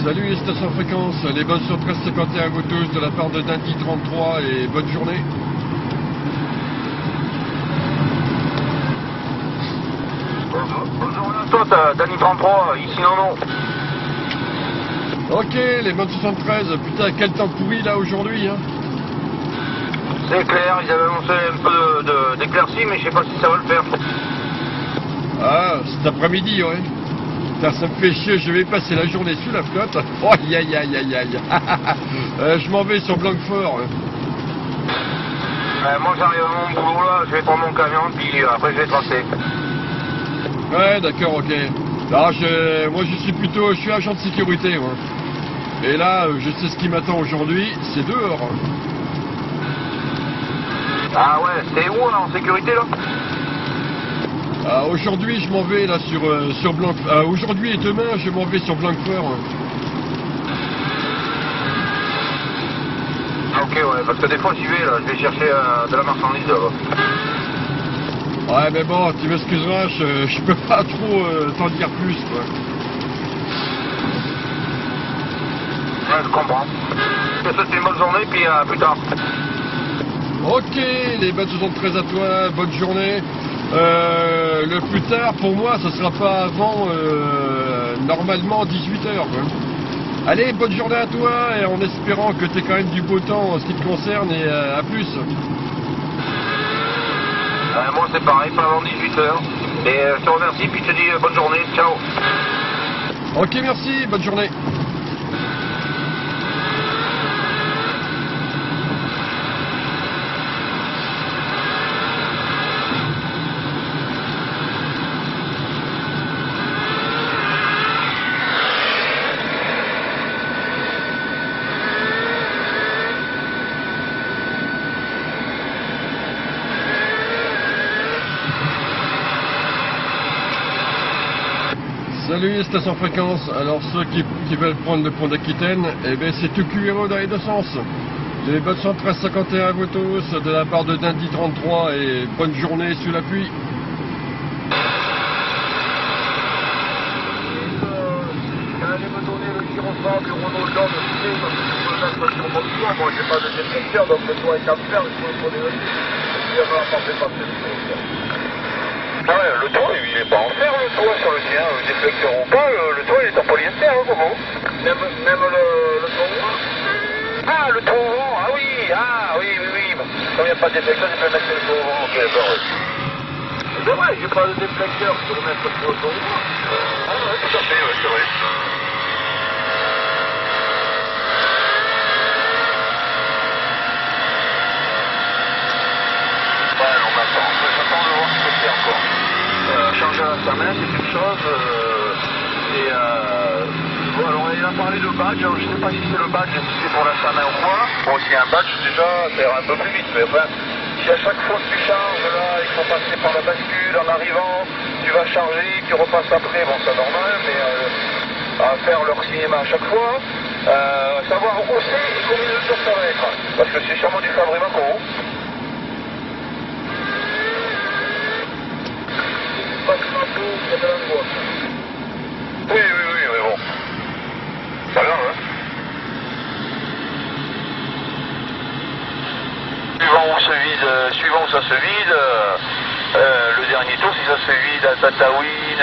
Salut Station Fréquence, les bonnes sur 1351 à vous tous de la part de Dandy 33 et bonne journée. Bonjour à toi, Danny 33, ici non. Ok, les bonnes 73, putain quel temps pourri là aujourd'hui hein. C'est clair, ils avaient annoncé un peu d'éclaircie, mais je sais pas si ça va le faire. Ah, cet après-midi ouais. Putain, ça me fait chier, je vais passer la journée sous la flotte. Oh aïe aïe aïe aïe aïe. Je m'en vais sur Blanquefort. Moi j'arrive à mon boulot là, je vais prendre mon camion, puis après je vais tracer. Ouais d'accord, ok. Alors moi je suis agent de sécurité moi. Et là je sais ce qui m'attend aujourd'hui, c'est dehors. Ah ouais, c'est où là en sécurité là? Aujourd'hui je m'en vais là sur Blanquefort. Aujourd'hui et demain je m'en vais sur Blanquefort. Ok ouais, parce que des fois j'y vais là, je vais chercher de la marchandise là. Ouais mais bon, tu m'excuseras, je peux pas trop t'en dire plus quoi. Ouais, je comprends. Je te souhaite une bonne journée, puis à plus tard. Ok, les bonnes 73 à toi, bonne journée. Le plus tard pour moi ce sera pas avant normalement 18h quoi. Allez, bonne journée à toi et en espérant que tu aies quand même du beau temps en ce qui te concerne et à plus. Moi c'est pareil, pas avant 18h. Et je te remercie, puis je te dis bonne journée, ciao. Ok, merci, bonne journée. Salut Station Fréquence, alors ceux qui veulent prendre le pont d'Aquitaine, eh bien c'est tout QRO dans les deux sens. Les bonnes 1351 à vous tous de la part de Dandy 33 et bonne journée sous la pluie. Allez me donner le gyrophare du Renault John, parce que je peux le mettre sur mon toit, moi j'ai pas de déflecteur, donc le toit est à faire, je peux le poser dessus. Il va passer par cette chose. Ah ouais, le toit, il est pas en fer, le toit sur le sien, le déflecteur ou pas, le toit il est en polyester, hein, comment? Même le toit ouvrant? Ah, le toit ouvrant, ah oui, comme il n'y a pas de déflecteur, je peux mettre le toit ouvrant, ok, d'accord, oui. C'est vrai, j'ai pas de déflecteur, je peux le mettre sur le toit ouvrant. Ah ouais, tout à fait, ouais, c'est vrai. Ouais, non, mais attends, j'attends de voir ce que c'est encore. Changer la main, c'est une chose. Bon, alors il a parlé de badge, alors, je sais pas si c'est le badge, si c'est pour la main ou quoi. Bon, s'il y a un badge, déjà, ça ira un peu plus vite, mais enfin, si à chaque fois que tu charges, là, il faut passer par la bascule en arrivant, tu vas charger, tu repasses après, bon, c'est normal, mais à faire leur cinéma à chaque fois, savoir où c'est et combien de jours ça va être, parce que c'est sûrement du Fabrimaco. Oui, mais bon. Pas grave, hein. Suivant où ça se vide, le dernier tour, si ça se vide à Tataouine,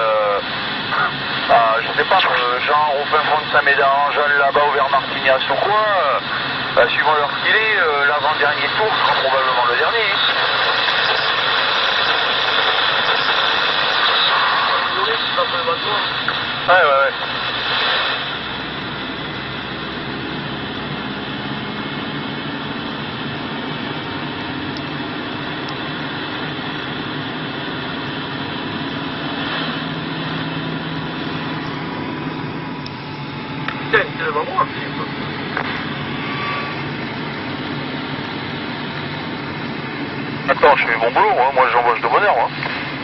je sais pas, genre au fin fond de Saint-Médard-en-Jalles, là-bas, au vers Martignas ou quoi, suivant leur qu'il est, l'avant-dernier tour sera probablement le dernier. Ouais. C'est devant moi, attends, je fais mon boulot, hein. Moi j'embauche de bonne heure, hein.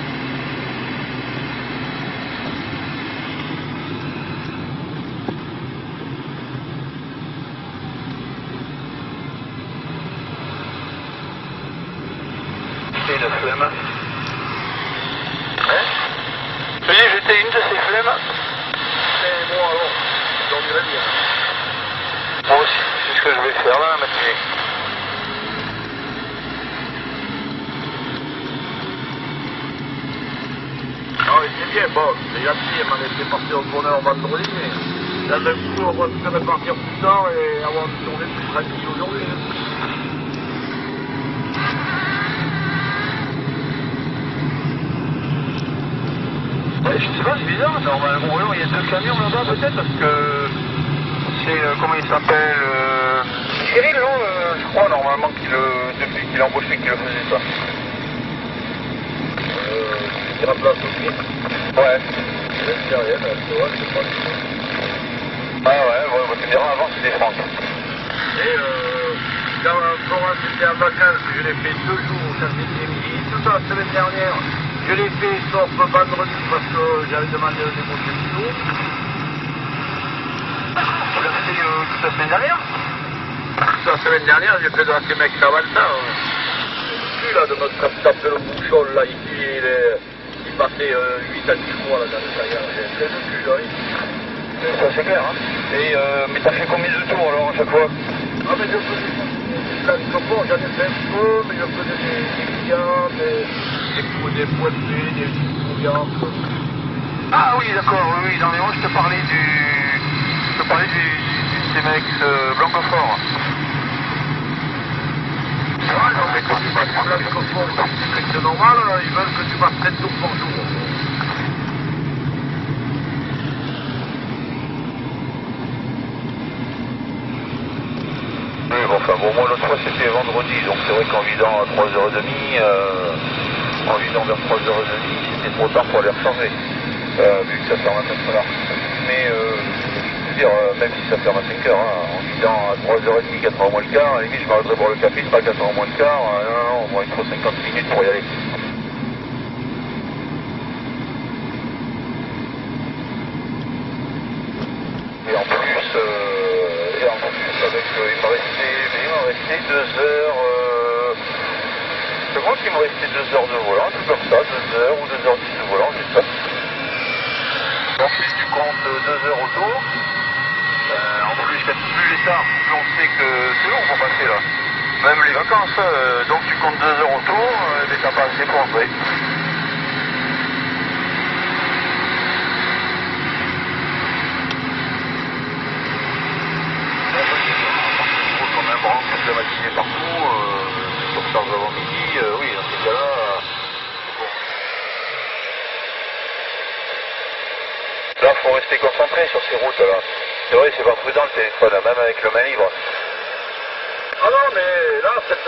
C'est une flemme. Hein? Oui, j'étais une de ces flemmes. C'est moi alors. dormirai bien. Moi aussi, c'est ce que je vais faire là, la matinée. Ah oui, c'est bien, bon, c'est gentil, elle m'en était parti au bonheur vendredi, mais là, d'un coup, on va se répartir plus tard et avoir une journée plus tranquille aujourd'hui. Ouais, je sais pas, c'est bizarre, normalement. Ou alors il y a 2 camions là-bas peut-être parce que c'est, comment il s'appelle Cyril, non je crois normalement depuis qu'il a embauché qu'il le faisait ça. Qui remplace aussi. Ouais. C'est rien, c'est vrai, c'est pas du tout. Ah ouais, tu me diras, avant c'était Franck. Et quand Florence était en vacances, je l'ai fait 2 jours, samedi et midi, toute la semaine dernière. Je l'ai fait sauf vendredi parce que j'avais demandé de démonter le tout. Tu l'as fait toute la semaine dernière? Toute la semaine dernière, j'ai fait de la Québec Cavalta. Celui-là de notre capitaine de le bouchon, là, ici, il passait 8 à 10 fois là, dans le tailleur. J'ai fait le cul, là. Ça c'est clair, hein. Et mais t'as fait combien de tours alors à chaque fois? Ah, mais je faisais j'en ai fait un peu, mais je faisais des clients, des pointés, des couillants. Ah oui, d'accord, oui, non mais moi je te parlais du CMX Blancophore. Ouais, non, mais quand tu passes du Blancophore dans le strict normal, ils veulent que tu fasses 7 tours par jour. Oui, bon, enfin bon, moi l'autre fois c'était vendredi, donc c'est vrai qu'en vidant à 3h30, en vidant vers 3h30, c'était trop tard pour aller recharger, vu que ça ferme à 4h. Mais je veux dire, même si ça ferme à 5h, hein, en vidant à 3h30, 4h moins le quart, à la limite je m'arrêterai boire le café, c'est pas 4h moins le quart, non, moi il faut 50 minutes pour y aller. Et en plus, avec, il m'a resté 2 heures, je crois qu'il me restait 2 heures de volant, tout comme ça, 2 heures ou 2h10 de volant, juste ça. Ensuite, tu comptes 2 heures autour. En plus, plus les tard, plus on sait que c'est long pour passer là. Même les vacances, donc tu comptes 2 heures autour, mais t'as pas assez pour entrer. On a un branche toute la matinée partout, sur charge avant midi, oui, dans ces cas-là, c'est bon. Là, il faut rester concentré sur ces routes-là. C'est vrai, c'est pas prudent le téléphone, là, même avec le main libre. Ah non, mais là, c'est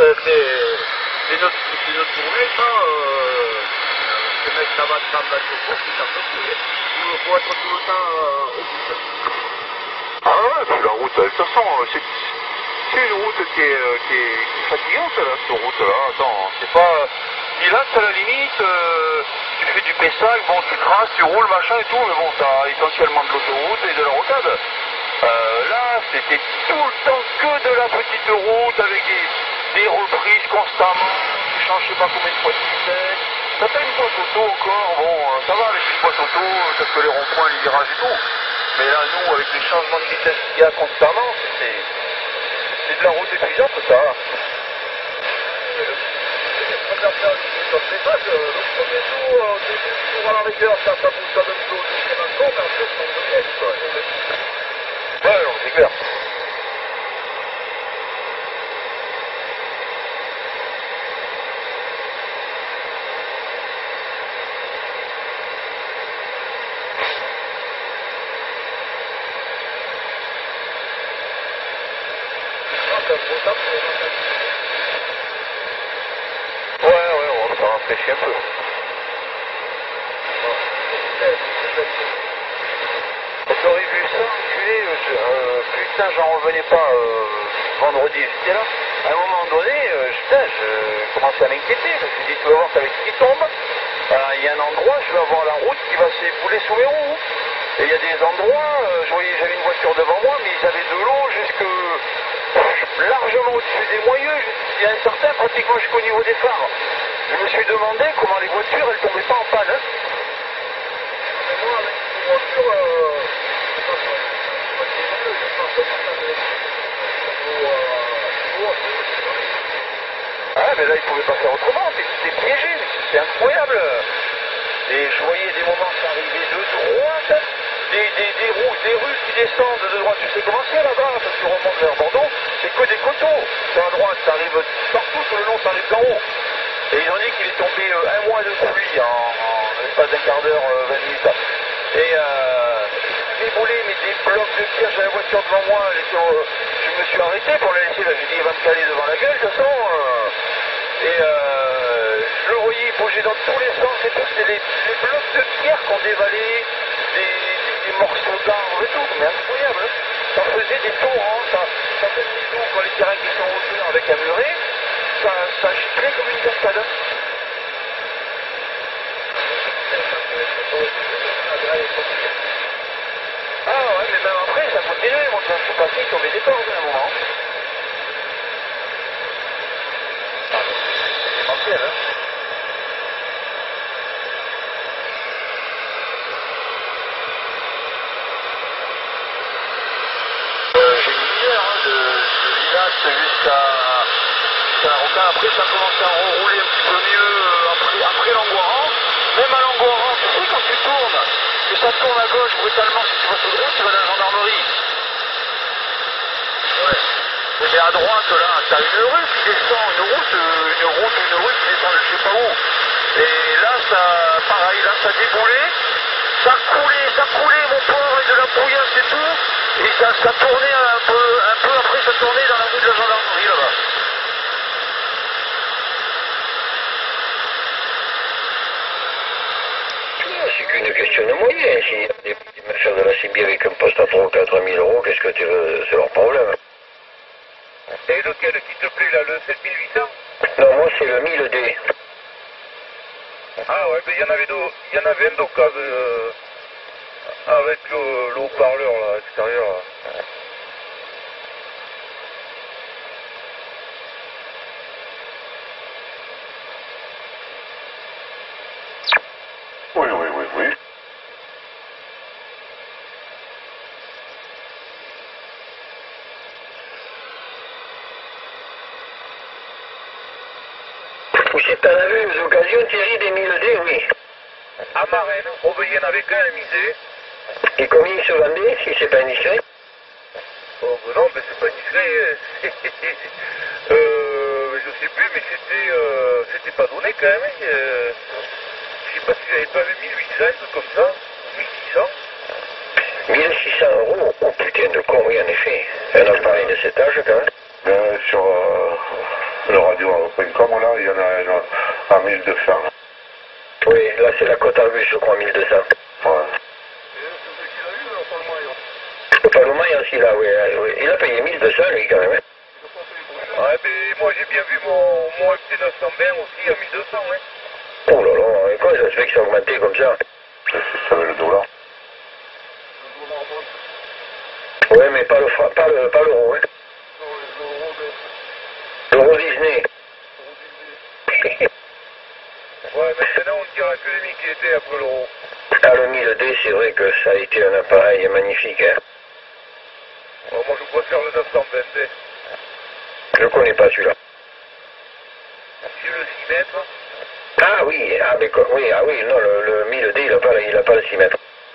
une tournée, ça. Les mecs, ça va te faire de la chauffe, c'est un peu plus. Il faut être tout le temps au bout. Ah ouais, puis la route, de toute façon, c'est une route qui est fatigante, là, cette route-là. Attends, c'est pas... Dilate, à la limite, tu fais du Pessac, bon, tu traces, tu roules, machin et tout, mais bon, t'as essentiellement de l'autoroute et de la rocade. Là, c'était tout le temps que de la petite route, avec des reprises constamment, tu changes je sais pas combien de fois de vitesse. T'as une boîte auto encore, bon, ça va avec une boîte auto, t'as que les ronds-points, les virages et tout. Mais là, nous, avec les changements de vitesse qu'il y a constamment, c'est de la route épuisante, ça. Le premier tour, deuxième tour à la rigueur, ça bouge comme un peu au deuxième encore, mais après, c'est en pièce, quoi. Ouais, alors, c'est clair. Ouais, on va faire rafraîchir un peu. J'aurais vu ça enculé, putain, j'en revenais pas vendredi, j'étais là. À un moment donné, je commençais à m'inquiéter. Je me suis dit, tu vas voir qu'avec ce qui tombe, il y a un endroit, je vais avoir la route qui va s'ébouler sous mes roues. Et il y a des endroits, j'avais une voiture devant moi, mais ils avaient de l'eau largement au-dessus des moyeux, il y a un certain pratiquement jusqu'au niveau des phares. Je me suis demandé comment les voitures, elles tombaient pas en panne. Hein. Mais moi, avec une voiture, c'est pas mais là, il pouvait pas faire autrement. C'était piégé, c'est incroyable. Et je voyais des moments s'arriver de droite, des rues qui descendent de droite. Tu sais comment c'est là-bas, quand tu remontes vers Bordeaux, c'est que des coteaux. Sur la droite, ça arrive partout, sur le long, ça arrive d'en haut. Et ils ont dit qu'il est tombé un mois de pluie en l'espace d'un quart d'heure, 20 minutes. Et déboulé, mais des blocs de pierre, j'avais la voiture devant moi, je me suis arrêté pour la laisser, là, j'ai dit il va me caler devant la gueule, de toute façon. Je le voyais bouger dans tous les sens et tout, c'était des blocs de pierre qu'on dévalait, des morceaux d'arbres et tout, mais incroyable. Hein. Ça faisait des torrents, ça faisait des tours quand les terrains qui sont au hauteur avec un muret, ça giclait comme une cascade. Ah ouais, mais même après, ça continuait, moi, quand je suis passé, il tombait des cordes à un moment. C'est mortel, hein. J'ai mis une heure, hein, de Lilas jusqu'à la Roca. Après, ça commence à rouler un petit peu mieux après Langoiran. Même à Langoiran, tu sais, quand tu tournes, que ça tourne à gauche brutalement, si tu vas sur droite, tu vas à la gendarmerie. Ouais. Mais à droite, là, t'as une rue qui descend, une rue qui descend de je sais pas où. Et là, pareil, là, ça déboulait, ça coulait, mon pauvre, avec de la brouillasse et tout. Et ça tournait un peu après, ça tournait dans la rue de la gendarmerie, là-bas. C'est qu'une question de moyens. Si des machins de la CB avec un poste à 3 ou 4 000 euros, qu'est-ce que tu veux? C'est leur problème. Et lequel qui te plaît là, le 7800? Non, moi c'est le 1000D. Ah ouais, mais il y en avait un d'occasion avec le haut-parleur là, à l'extérieur. Oui. Si t'en as vu une occasion, Thierry, des 1000D, oui. À Marraine, il y en avait qu'un à miser. Et combien il se vendait, si c'est pas indiscret? Oh, non, mais c'est pas indiscret. Je sais plus, mais c'était pas donné quand même. Je sais pas si j'avais pas vu 1800, un truc comme ça. 1600. 1600 euros? Oh putain de con, oui, en effet. Un appareil de cet âge, quand même. Sur le radio.com, là, il y en a un à 1200. Oui, là, c'est la cote à vue, je crois, 1200. Ouais. Le Paloma aussi, là, oui. Il a payé 1200, lui, quand même. Ouais, mais moi, j'ai bien vu mon FT920 aussi à 1200, ouais. Oh là là, et comment ça se fait que ça a augmenté comme ça? Ça veut le dollar. Ouais, mais pas l'euro, hein. L'euro Disney. Ouais, maintenant on tire la économie qui était après l'euro. Ah, le 1000D, c'est vrai que ça a été un appareil magnifique, hein. Oh, moi je préfère le 920D. Je connais pas celui-là. C'est le 6 mètres. Ah oui, oui, non, le 1000D, il n'a pas le 6 mètres.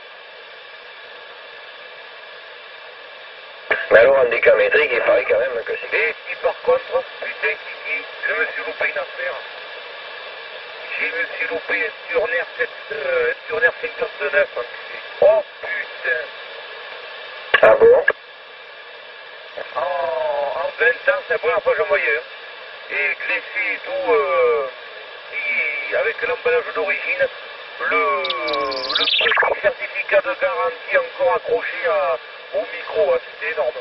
Mais alors en décamétrique, il paraît quand même que c'est... Et si par contre, putain, Kiki, je me suis loupé une affaire. Je me suis loupé un Turner 59. Oh putain. Ah bon? En 20 ans, c'est la première fois que j'en voyais. Et glissé et tout, avec l'emballage d'origine, le petit certificat de garantie encore accroché au micro, c'était énorme.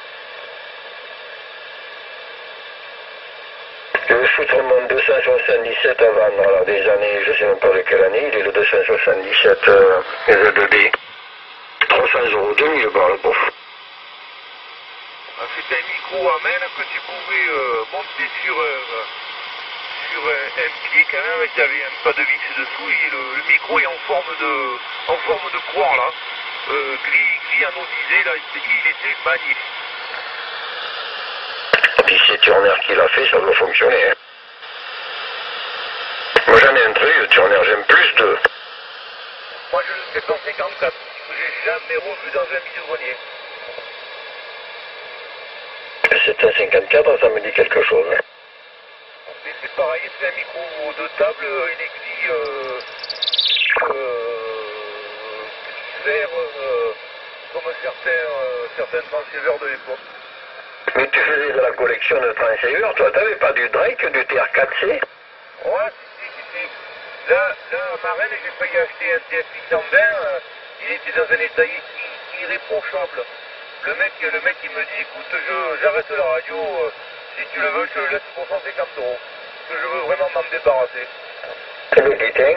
Le Soutremont 277 à vendre, alors des années, je sais même pas de quelle année, il est le 277 ZD. 300 euros, 2000 balles, le pauvre. C'était un micro à main que tu pouvais monter sur un pied quand même, il y avait un pas de vis dessous et le micro est en forme de croix là, gris anodisé là, il était magnifique. Et puis c'est Turner qui l'a fait, ça doit fonctionner. Hein. Sur un RGM plus 2. Moi je le 754, que j'ai jamais revu dans un bidonnier. Le 754, ça me dit quelque chose. Mais c'est pareil, c'est un micro de table, une aiguille vert, comme certains transceivers de l'époque. Mais tu faisais de la collection de transceivers, toi, t'avais pas du Drake, du TR4C? Ouais, si. Là, à Marraine, j'ai failli acheter un TF820, il était dans un état irréprochable. Le mec, il me dit, écoute, j'arrête la radio, si tu le veux, je te le laisse pour 150 €. Parce que je veux vraiment m'en débarrasser. C'est le détail.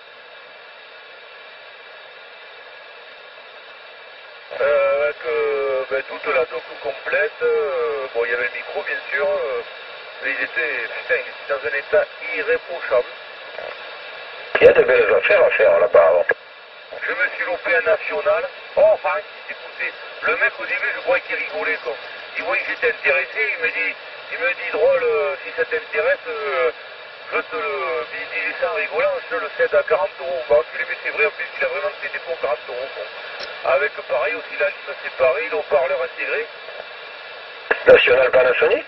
Avec toute la doc complète, bon, il y avait le micro, bien sûr, mais il était dans un état irréprochable. Il y a de belles affaires à faire là-bas avant. Je me suis loupé un national. Oh, enfin, écoutez, le mec au début, je croyais qu'il rigolait, quoi. Il voyait que j'étais intéressé, il me dit drôle, si ça t'intéresse, je te le. Il disait ça en rigolant, je te le cède à 40 €. Bah, tu les mets, c'est vrai, en plus, il a vraiment cédé pour 40 €. Quoi. Avec pareil aussi la lime séparée, le haut-parleur intégré. National Panasonic?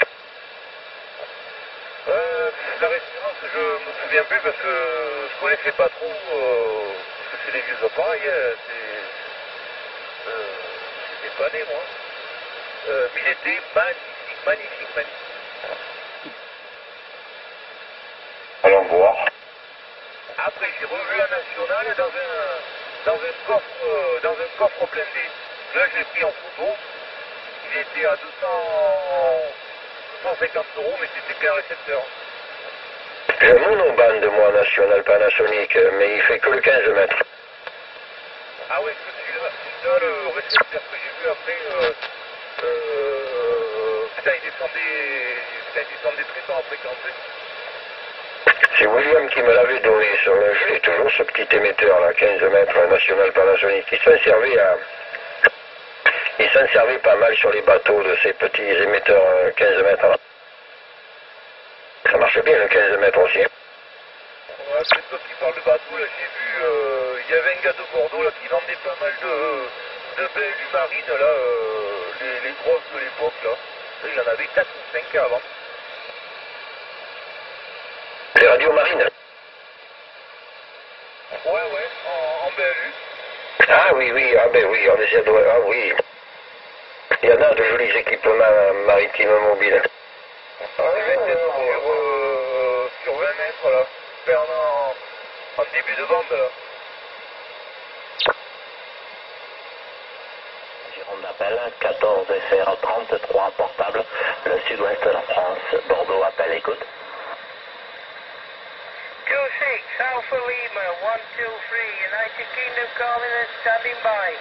La référence, je me souviens plus parce que je connaissais pas trop, parce que c'est des vieux appareils, j'étais pas né moi. Mais il était magnifique. Allons voir. Après j'ai revu la nationale dans un coffre blindé. Là je l'ai pris en photo, il était à 250 €, mais c'était qu'un récepteur. J'ai un monoband, moi, National Panasonic, mais il fait que le 15 mètres. Ah ouais, celui-là, le récepteur que j'ai vu après, putain, il descendait très fort à fréquenter. C'est William qui me l'avait donné sur le jeu, toujours ce petit émetteur là, 15 mètres, National Panasonic. Il s'en servait pas mal sur les bateaux de ces petits émetteurs 15 mètres. Là. Ça marche bien le 15 mètres aussi. Ouais, c'est toi qui parles de bateau, là j'ai vu, il y avait un gars de Bordeaux là qui vendait pas mal de BLU marines là, les grosses de l'époque là. Il en avait 4 ou 5 avant. Les radios marines. Ouais, en BLU. Ah oui, ah ben oui, on essaie de... Ah oui. Il y en a de jolis équipements maritimes mobiles. Ah, il était sur 20 mètres là, en début de bande là. On appelle 14 FR 33 portable, le sud-ouest de la France, Bordeaux appelle, écoute. 26 Alpha Lima 123 United Kingdom calling and standing by.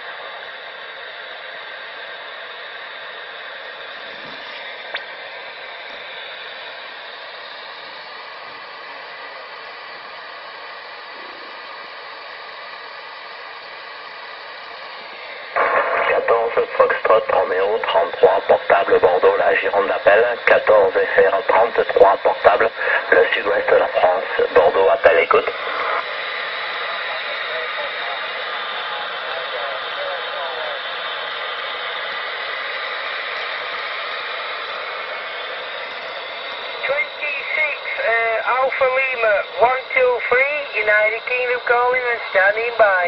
Foxtrot Romeo 33 portable Bordeaux, la Gironde appelle 14 FR 33 portable, le sud-ouest de la France, Bordeaux appelle, écoute. Alpha Lima 123 United Kingdom calling and standing by.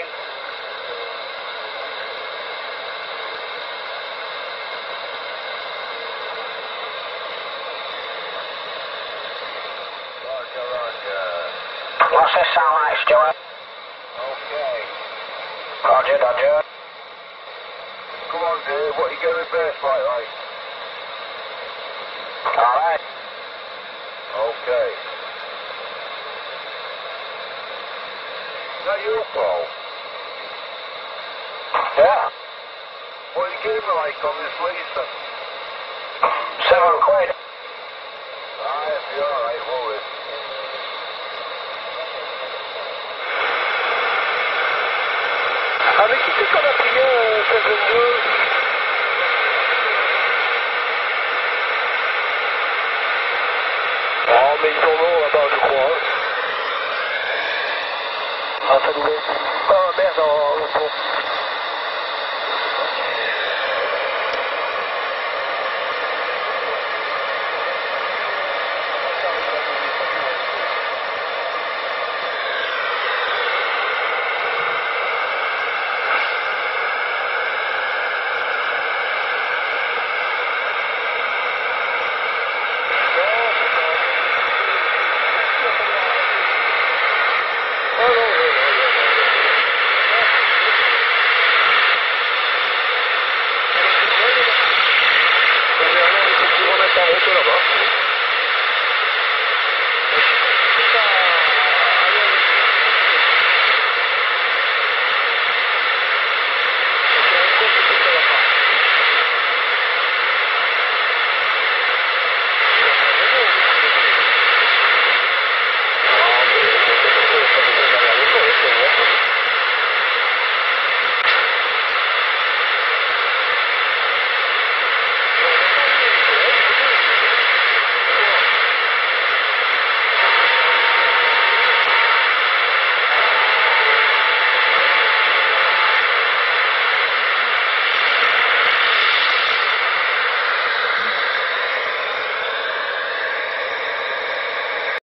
What's this sound like, Stuart? Okay. Roger. Come on, Dave, what are you getting with base like? Alright. Okay. Is that your call? Yeah. What are you getting like on this Lisa? £7. It'll be alright, won't it? Avec qui c'est qu'on a pris 1622? Oh, mais ils en ont là-bas, je crois. Alpha Nouvelle. Oh merde, bon.